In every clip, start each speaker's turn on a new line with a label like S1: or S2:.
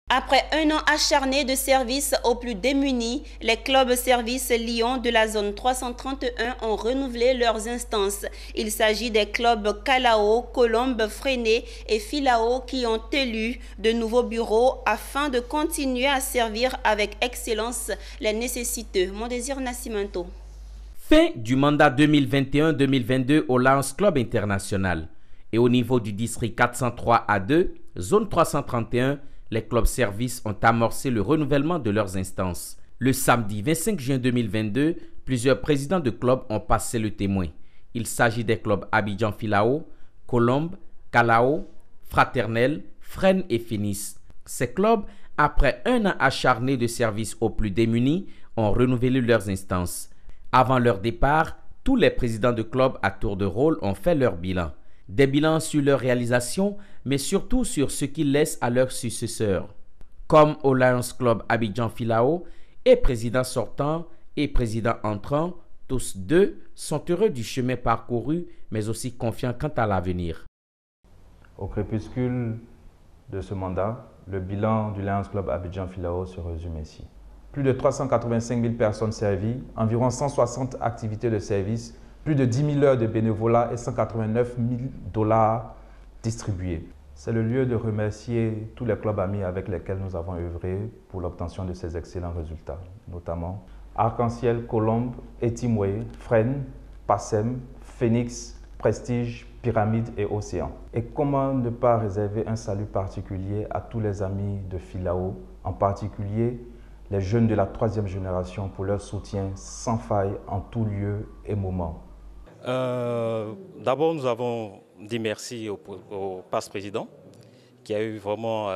S1: Après un an acharné de service aux plus démunis, les clubs services Lyon de la zone 331 ont renouvelé leurs instances. Il s'agit des clubs Calao, Colombe, Freinet et Filao qui ont élu de nouveaux bureaux afin de continuer à servir avec excellence les nécessiteux. Mon désir Nascimento.
S2: Fin du mandat 2021-2022 au Lions Club International. Et au niveau du district 403A2, zone 331, les clubs services ont amorcé le renouvellement de leurs instances. Le samedi 25 juin 2022, plusieurs présidents de clubs ont passé le témoin. Il s'agit des clubs Abidjan Filao, Colombe, Calao, Fraternel, Fresnes et Finis. Ces clubs, après un an acharné de service aux plus démunis, ont renouvelé leurs instances. Avant leur départ, tous les présidents de clubs à tour de rôle ont fait leur bilan. Des bilans sur leur réalisation, mais surtout sur ce qu'ils laissent à leurs successeurs. Comme au Lions Club Abidjan Filao, et président sortant et président entrant, tous deux sont heureux du chemin parcouru, mais aussi confiants quant à l'avenir.
S3: Au crépuscule de ce mandat, le bilan du Lions Club Abidjan Filao se résume ainsi. Plus de 385 000 personnes servies, environ 160 activités de service, plus de 10 000 heures de bénévolat et 189 000 $ distribués. C'est le lieu de remercier tous les clubs amis avec lesquels nous avons œuvré pour l'obtention de ces excellents résultats, notamment Arc-en-Ciel, Colombe, Etimwe, Fresnes, Passem, Phoenix, Prestige, Pyramide et Océan. Et comment ne pas réserver un salut particulier à tous les amis de Filao, en particulier les jeunes de la 3e génération pour leur soutien sans faille en tout lieu et moment.
S4: D'abord, nous avons dit merci au PAS-président qui a eu vraiment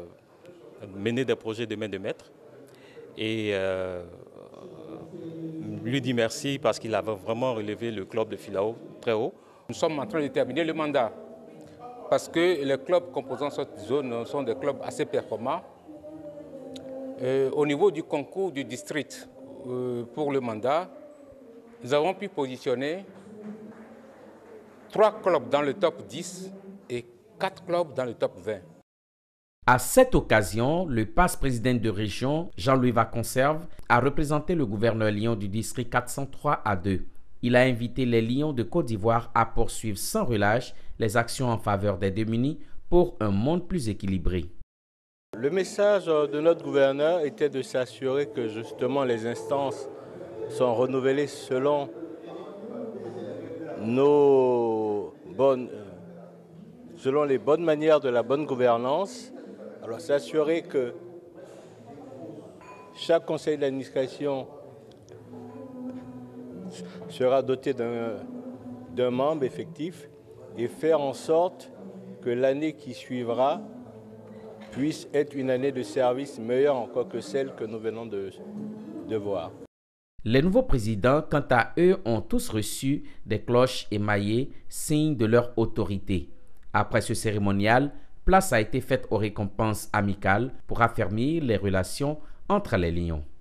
S4: mené des projets de main de maître et lui dit merci parce qu'il a vraiment relevé le club de Filao très haut.
S5: Nous sommes en train de terminer le mandat parce que les clubs composant cette zone sont des clubs assez performants. Au niveau du concours du district pour le mandat, nous avons pu positionner 3 clubs dans le top 10 et 4 clubs dans le top 20.
S2: À cette occasion, le PAS-président de région, Jean-Louis Vaconserve, a représenté le gouverneur Lion du district 403A2. Il a invité les Lions de Côte d'Ivoire à poursuivre sans relâche les actions en faveur des démunis pour un monde plus équilibré.
S6: Le message de notre gouverneur était de s'assurer que justement les instances sont renouvelées selon selon les bonnes manières de la bonne gouvernance. Alors s'assurer que chaque conseil d'administration sera doté d'un membre effectif et faire en sorte que l'année qui suivra puisse être une année de service meilleure encore que celle que nous venons de voir.
S2: Les nouveaux présidents, quant à eux, ont tous reçu des cloches émaillées, signe de leur autorité. Après ce cérémonial, place a été faite aux récompenses amicales pour affermir les relations entre les Lions.